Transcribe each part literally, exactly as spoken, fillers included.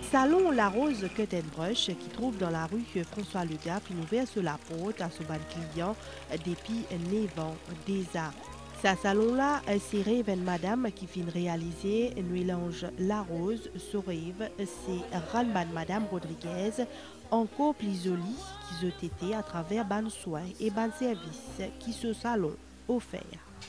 Salon La Rose Cut and Brush qui trouve dans la rue François Legaffe, il ouvert sur la porte à son ban client depuis neuf ans déjà. Ce salon-là, c'est Rêve Madame qui finit réaliser un mélange La Rose sur Rêve, c'est Ranban Madame Rodriguez, encore plus joli qui ont été à travers ban soins et ban services qui ce salon offert.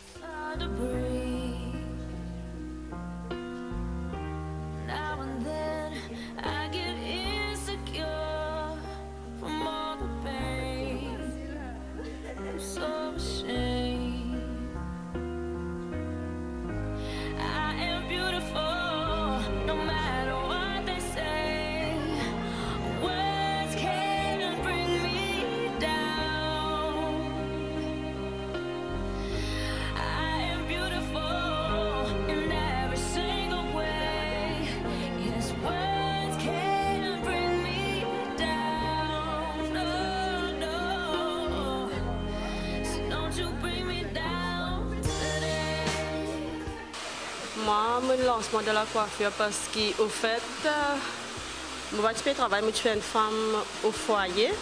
Moi, mon lancement de la coiffure parce qu'au fait, moi, je travaille, je suis une femme au foyer.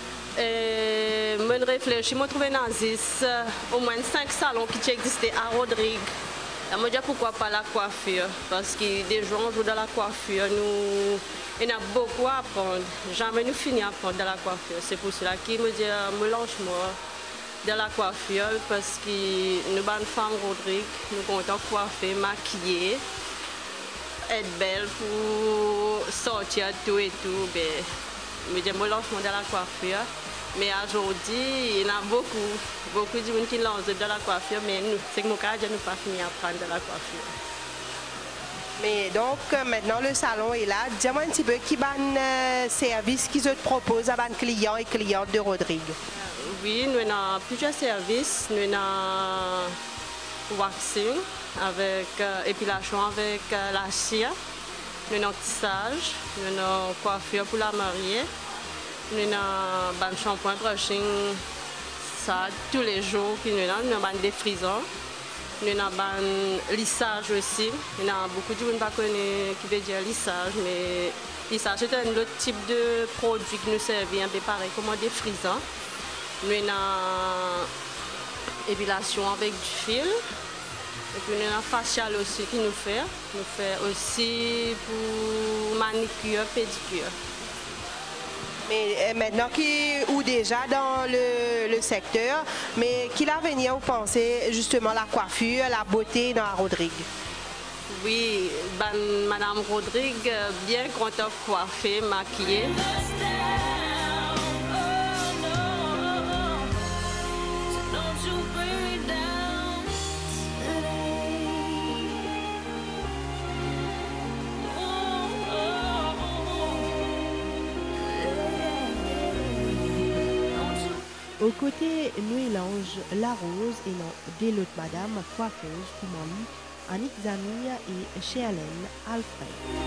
Et je réfléchis, je trouve dans au moins cinq salons qui existaient à Rodrigue. Je me dis pourquoi pas la coiffure, parce que des gens jouent dans la coiffure, nous, il y a beaucoup à apprendre. Jamais nous finissons à apprendre de la coiffure. C'est pour cela que je me dis, je lance moi de la coiffure parce que nous sommes femmes Rodrigue, nous comptons coiffer, maquiller, être belle pour sortir tout et tout. Ben, je dis, je lance de la coiffure. Mais aujourd'hui, il y en a beaucoup, beaucoup de gens qui lancent de la coiffure, mais nous, c'est que mon cas, je n'ai pas fini à apprendre de la coiffure. Mais donc, maintenant, le salon est là. Dis-moi un petit peu qui ban euh, service qu'ils te proposent à ban clients et clientes de Rodrigue. Oui, nous avons plusieurs services. Nous avons waxing, avec euh, épilation avec euh, la cire. Nous avons tissage, nous avons coiffure pour la mariée. Nous avons un shampoing, brushing, ça tous les jours. Puis nous avons, nous avons des frisons. Nous avons un lissage aussi. Nous avons beaucoup de gens qui veut dire lissage, mais lissage c'est un autre type de produit qui nous sert bien, pareil comme des frisons. Nous avons épilation avec du fil. Et puis nous avons facial aussi qui nous fait. Nous fait aussi pour manicure, pédicure. Mais maintenant, qui ou déjà dans le, le secteur, mais qui l'avenir vous pensez justement la coiffure, la beauté dans la Rodrigue? Oui, ben, Madame Rodrigue, bien contente coiffée, maquillée. Au côté, nous mélange La Rose et non des l'autre madame coiffeuse pour mamie, Annick Zamir et Sherlène Alfred.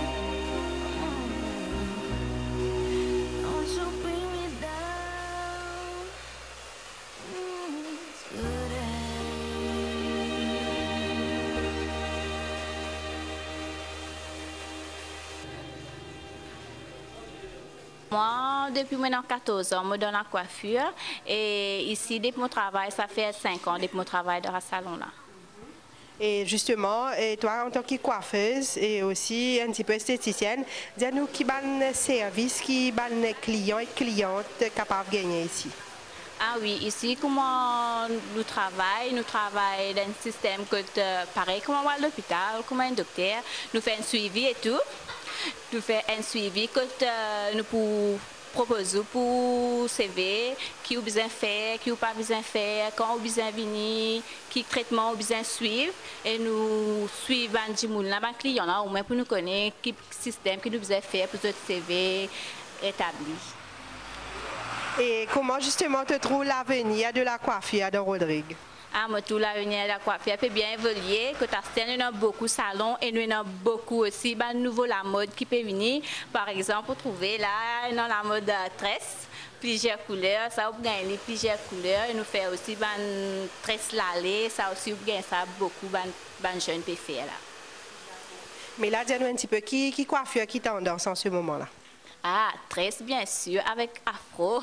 Moi, depuis maintenant quatorze ans, je donne la coiffure. Et ici, depuis mon travail, ça fait cinq ans depuis mon travail dans le salon là. Et justement, et toi en tant que coiffeuse et aussi un petit peu esthéticienne, dis-nous qui ban service, qui ban clients et clientes capables de gagner ici. Ah oui, ici, comment nous travaillons, nous travaillons dans un système que, pareil, comme à l'hôpital, comme un docteur, nous faisons un suivi et tout. Nous faisons un suivi que euh, nous pour proposer pour C V, qui a besoin de faire, qui n'a pas besoin de faire, quand on a besoin de venir, qui traitement on a besoin de suivre. Et nous suivons les clients, au moins pour nous connaître quel système que nous besoin de faire pour notre C V établi. Et comment justement te trouve l'avenir de la coiffure de Rodrigue? Ah, moi, tout l'avenir de la coiffure peut bien évoluer. Que nous avons beaucoup de salons et nous avons beaucoup aussi de nouveau la mode qui peut venir. Par exemple, pour trouver là, dans la mode tresse, plusieurs couleurs, ça vous gagner plusieurs couleurs. Et nous faisons aussi des tresse lalée, ça aussi vous gagnez ça beaucoup de jeunes peuvent faire là. Mais là, dis-nous un petit peu, qui, qui coiffure, qui tendance en ce moment-là? Ah, tresse, bien sûr, avec afro.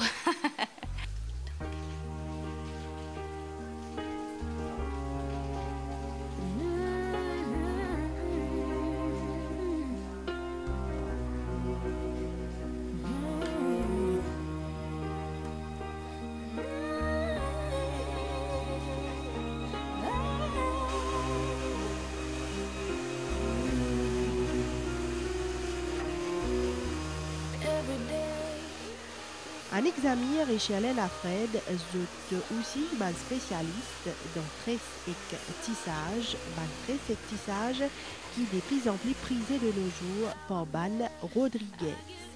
Annick Zamir et Charlène Lafred sont aussi ban spécialistes dans tresse et tissage, ban tresse et tissage qui est de plus en plus prisé de nos jours par Ban Rodriguez.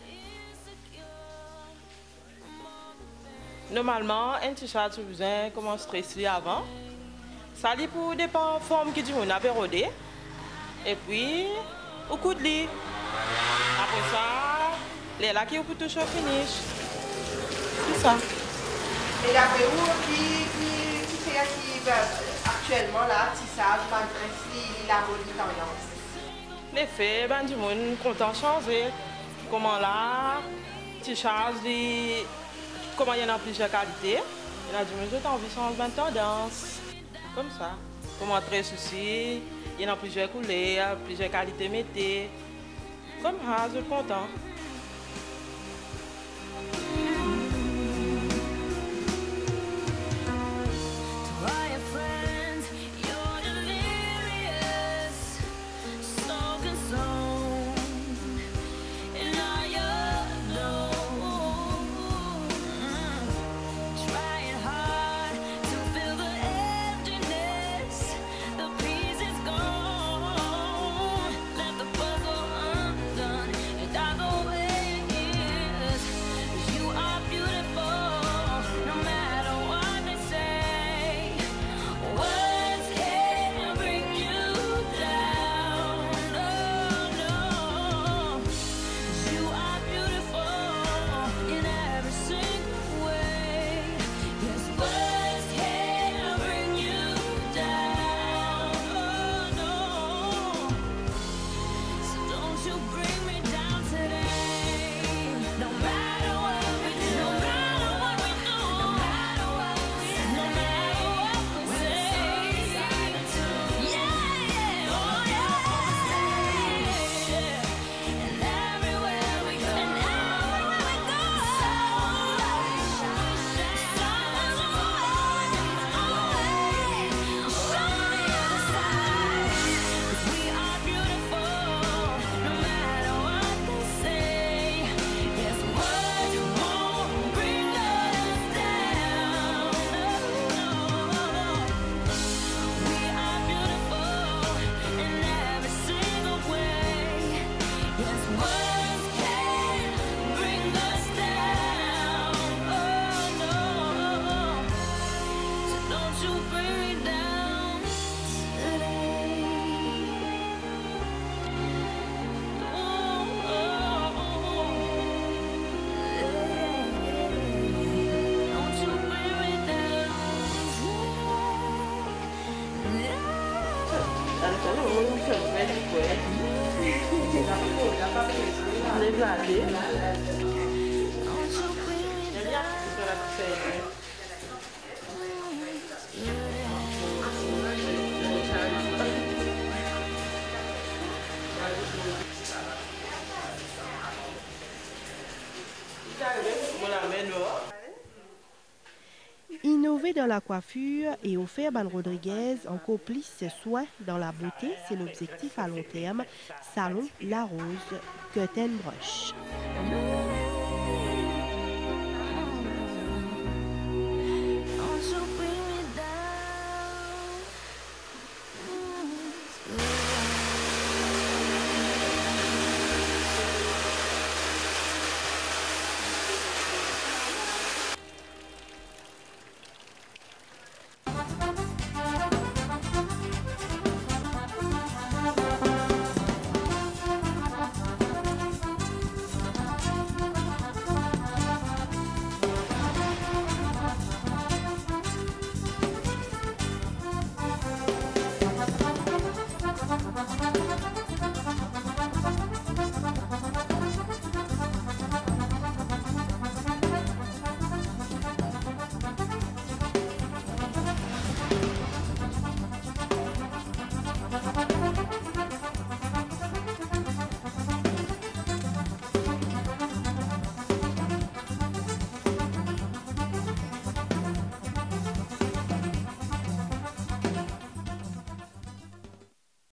Normalement, un t-shirt tu besoin commence tresser avant. Ça lit pour des formes qui disent on a rodé. Et puis au coup de lit. Après ça, les là qui pour toucher au finish. C'est ça. Et d'après vous, qui, qui, qui fait qui, actuellement là, tissage, ban tresse, la mode tendance? Les faits, ben du monde content changer. Comment là, t-shirt, comment il y en a plusieurs qualités. Il y en a du monde qui ont envie de changer de tendance. Comme ça. Comment très souci, il y en a plusieurs couleurs, plusieurs qualités métiers. Comme ça, je suis content. Innover dans la coiffure et offrir Ban Rodriguez encore plus soin dans la beauté, c'est l'objectif à long terme. Salon La Rose, Curtain Brush.